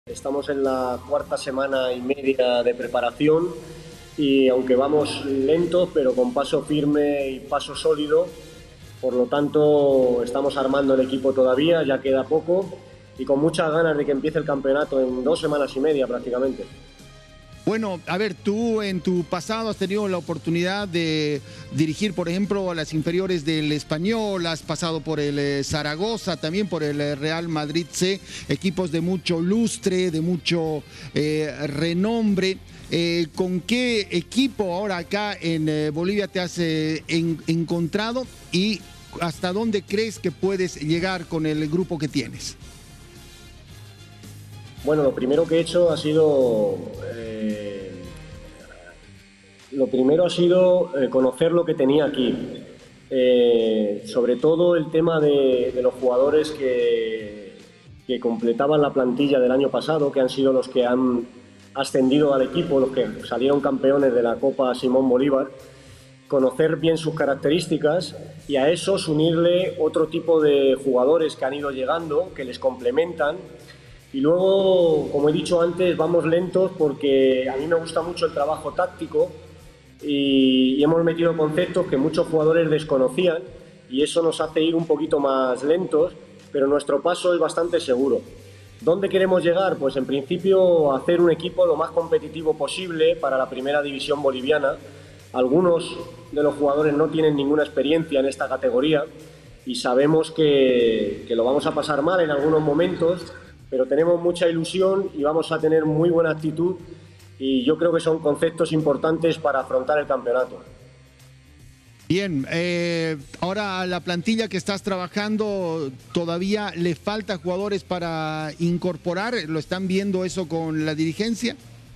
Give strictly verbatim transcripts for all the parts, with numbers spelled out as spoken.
Estamos en la cuarta semana y media de preparación y aunque vamos lentos, pero con paso firme y paso sólido, por lo tanto estamos armando el equipo todavía, ya queda poco y con muchas ganas de que empiece el campeonato en dos semanas y media prácticamente. Bueno, a ver, tú en tu pasado has tenido la oportunidad de dirigir, por ejemplo, a las inferiores del Español, has pasado por el eh, Zaragoza, también por el eh, Real Madrid C, equipos de mucho lustre, de mucho eh, renombre. Eh, ¿Con qué equipo ahora acá en eh, Bolivia te has eh, en, encontrado y hasta dónde crees que puedes llegar con el grupo que tienes? Bueno, lo primero que he hecho ha sido... Eh, lo primero ha sido eh, conocer lo que tenía aquí. Eh, sobre todo el tema de, de los jugadores que, que completaban la plantilla del año pasado, que han sido los que han ascendido al equipo, los que salieron campeones de la Copa Simón Bolívar. Conocer bien sus características y a esos unirle otro tipo de jugadores que han ido llegando, que les complementan. Y luego, como he dicho antes, vamos lentos porque a mí me gusta mucho el trabajo táctico y, y hemos metido conceptos que muchos jugadores desconocían y eso nos hace ir un poquito más lentos, pero nuestro paso es bastante seguro. ¿Dónde queremos llegar? Pues en principio hacer un equipo lo más competitivo posible para la primera división boliviana. Algunos de los jugadores no tienen ninguna experiencia en esta categoría y sabemos que, que lo vamos a pasar mal en algunos momentos, pero tenemos mucha ilusión y vamos a tener muy buena actitud y yo creo que son conceptos importantes para afrontar el campeonato. Bien, eh, ahora a la plantilla que estás trabajando, ¿todavía le falta jugadores para incorporar? ¿Lo están viendo eso con la dirigencia?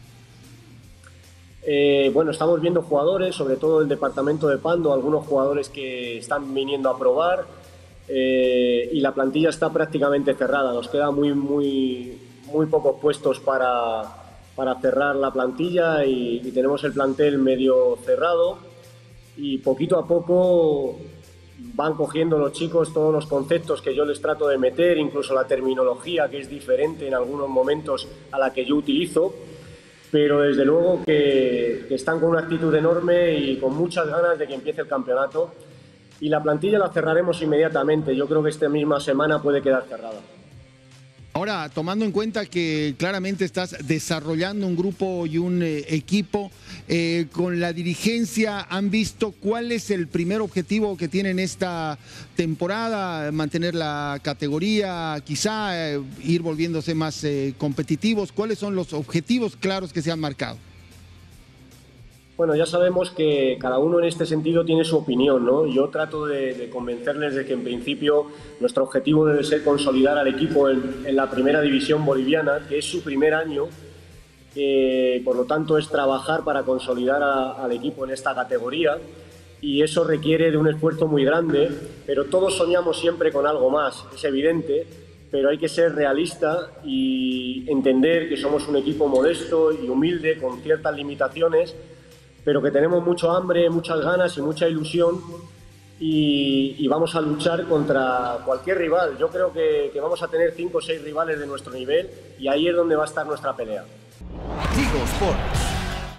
Eh, bueno, estamos viendo jugadores, sobre todo el departamento de Pando, algunos jugadores que están viniendo a probar. Eh, y la plantilla está prácticamente cerrada, nos quedan muy, muy, muy pocos puestos para, para cerrar la plantilla y, y tenemos el plantel medio cerrado y poquito a poco van cogiendo los chicos todos los conceptos que yo les trato de meter, incluso la terminología que es diferente en algunos momentos a la que yo utilizo, pero desde luego que, que están con una actitud enorme y con muchas ganas de que empiece el campeonato. Y la plantilla la cerraremos inmediatamente. Yo creo que esta misma semana puede quedar cerrada. Ahora, tomando en cuenta que claramente estás desarrollando un grupo y un eh, equipo, eh, con la dirigencia, ¿han visto cuál es el primer objetivo que tienen esta temporada? ¿Mantener la categoría, quizá eh, ir volviéndose más eh, competitivos? ¿Cuáles son los objetivos claros que se han marcado? Bueno, ya sabemos que cada uno en este sentido tiene su opinión, ¿no? Yo trato de, de convencerles de que en principio nuestro objetivo debe ser consolidar al equipo en, en la primera división boliviana, que es su primer año, eh, por lo tanto es trabajar para consolidar a, al equipo en esta categoría y eso requiere de un esfuerzo muy grande, pero todos soñamos siempre con algo más, es evidente, pero hay que ser realista y entender que somos un equipo modesto y humilde, con ciertas limitaciones, pero que tenemos mucho hambre, muchas ganas y mucha ilusión y, y vamos a luchar contra cualquier rival. Yo creo que, que vamos a tener cinco o seis rivales de nuestro nivel y ahí es donde va a estar nuestra pelea. Tigo Sports.